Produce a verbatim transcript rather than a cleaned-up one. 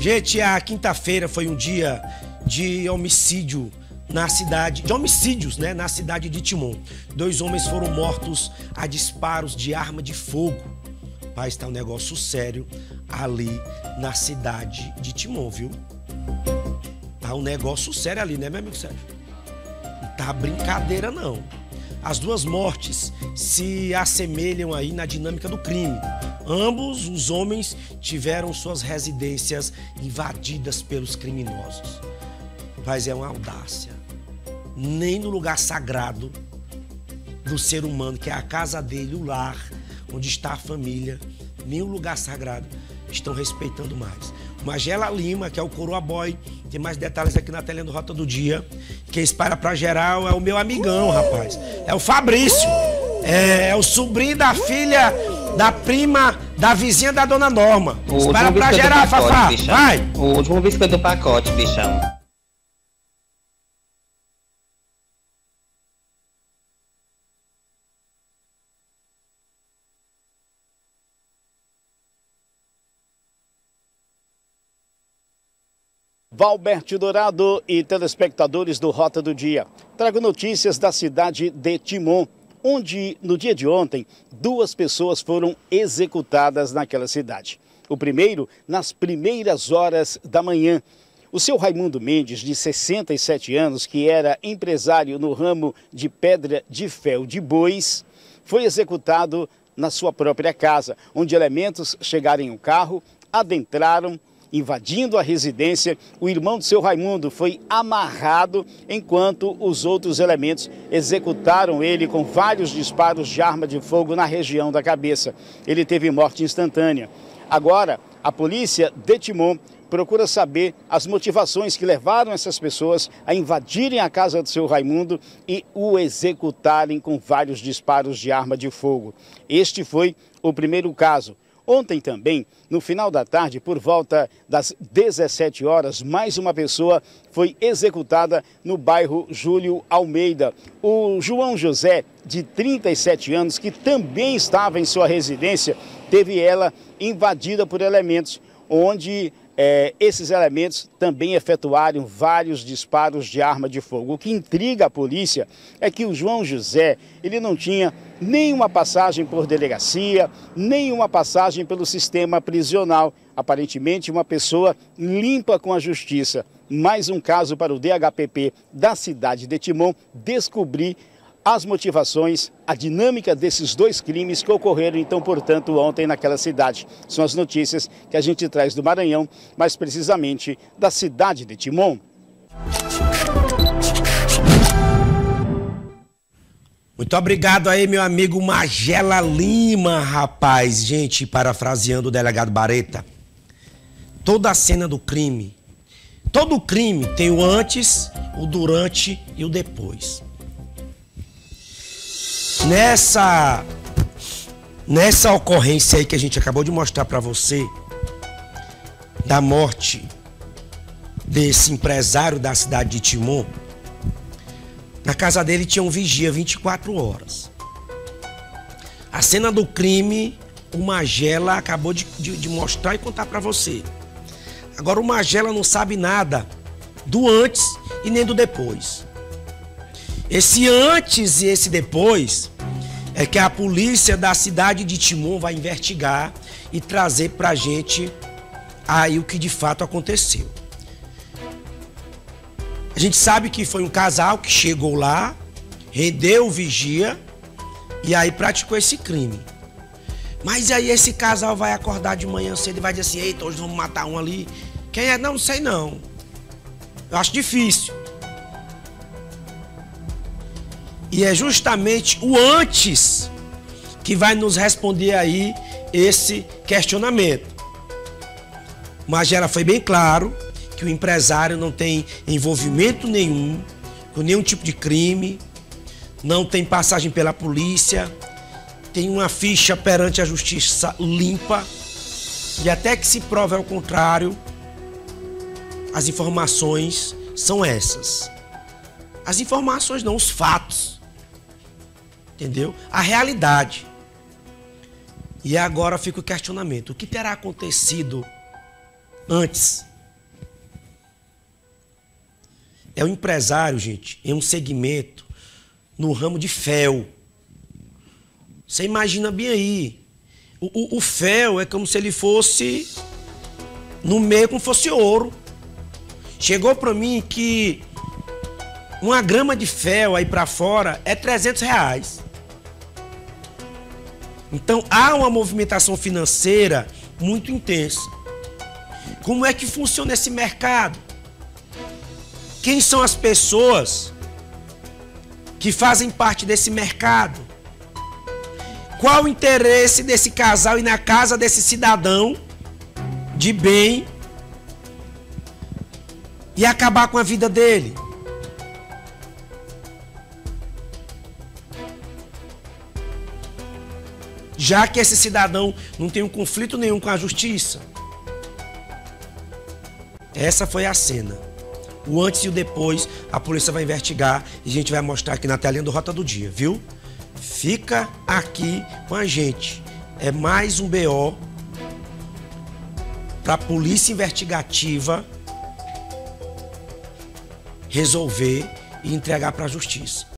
Gente, a quinta-feira foi um dia de homicídio na cidade, de homicídios, né, na cidade de Timon. Dois homens foram mortos a disparos de arma de fogo. Pai, está um negócio sério ali na cidade de Timon, viu? Tá um negócio sério ali, né, meu amigo Sérgio? Não tá brincadeira, não. As duas mortes se assemelham aí na dinâmica do crime. Ambos os homens tiveram suas residências invadidas pelos criminosos. Mas é uma audácia. Nem no lugar sagrado do ser humano, que é a casa dele, o lar, onde está a família, nem o lugar sagrado estão respeitando mais. Magela Lima, que é o Coroa Boy, tem mais detalhes aqui na telinha do Rota do Dia. Quem espera pra geral é o meu amigão, rapaz. É o Fabrício. É, é o sobrinho da filha, da prima, da vizinha da Dona Norma. O espera pra geral, pacote, Fafá. bichão. Vai. O último biscoito do pacote, bichão. Valberto Dourado e telespectadores do Rota do Dia. Trago notícias da cidade de Timon, onde no dia de ontem duas pessoas foram executadas naquela cidade. O primeiro nas primeiras horas da manhã. O seu Raimundo Mendes, de sessenta e sete anos, que era empresário no ramo de pedra de fel de bois, foi executado na sua própria casa, onde elementos chegaram em um carro, adentraram, invadindo a residência. O irmão do seu Raimundo foi amarrado, enquanto os outros elementos executaram ele com vários disparos de arma de fogo na região da cabeça. Ele teve morte instantânea. Agora, a polícia de Timon procura saber as motivações que levaram essas pessoas a invadirem a casa do seu Raimundo e o executarem com vários disparos de arma de fogo. Este foi o primeiro caso. Ontem também, no final da tarde, por volta das dezessete horas, mais uma pessoa foi executada no bairro Júlio Almeida. O João José, de trinta e sete anos, que também estava em sua residência, teve ela invadida por elementos, onde é, esses elementos também efetuaram vários disparos de arma de fogo. O que intriga a polícia é que o João José, ele não tinha nenhuma passagem por delegacia, nenhuma passagem pelo sistema prisional. Aparentemente, uma pessoa limpa com a justiça. Mais um caso para o D H P P da cidade de Timon descobrir as motivações, a dinâmica desses dois crimes que ocorreram, então, portanto, ontem naquela cidade. São as notícias que a gente traz do Maranhão, mais precisamente da cidade de Timon. Muito obrigado aí, meu amigo Magela Lima, rapaz. Gente, parafraseando o delegado Bareta, toda a cena do crime, todo crime tem o antes, o durante e o depois. Nessa, nessa ocorrência aí que a gente acabou de mostrar para você, da morte desse empresário da cidade de Timon, na casa dele tinha um vigia vinte e quatro horas. A cena do crime, o Magela acabou de, de, de mostrar e contar para você. Agora o Magela não sabe nada do antes e nem do depois. Esse antes e esse depois é que a polícia da cidade de Timon vai investigar e trazer pra gente aí o que de fato aconteceu. A gente sabe que foi um casal que chegou lá, rendeu o vigia e aí praticou esse crime. Mas aí esse casal vai acordar de manhã cedo e vai dizer assim, eita, hoje vamos matar um ali. Quem é? Não, não sei não. Eu acho difícil. E é justamente o antes que vai nos responder aí esse questionamento. Magela foi bem claro que o empresário não tem envolvimento nenhum com nenhum tipo de crime, não tem passagem pela polícia, tem uma ficha perante a justiça limpa e até que se prove ao contrário, as informações são essas. As informações não, os fatos. Entendeu? A realidade. E agora fica o questionamento. O que terá acontecido antes é um empresário, gente, em um segmento no ramo de fel. Você imagina bem aí. O, o, o fel é como se ele fosse no meio como fosse ouro. Chegou para mim que uma grama de fel aí para fora é trezentos reais. Então há uma movimentação financeira muito intensa. Como é que funciona esse mercado? Quem são as pessoas que fazem parte desse mercado? Qual o interesse desse casal ir na casa desse cidadão de bem e acabar com a vida dele? Já que esse cidadão não tem um conflito nenhum com a justiça. Essa foi a cena. O antes e o depois, a polícia vai investigar e a gente vai mostrar aqui na telinha do Rota do Dia, viu? Fica aqui com a gente. É mais um B O para a polícia investigativa resolver e entregar para a justiça.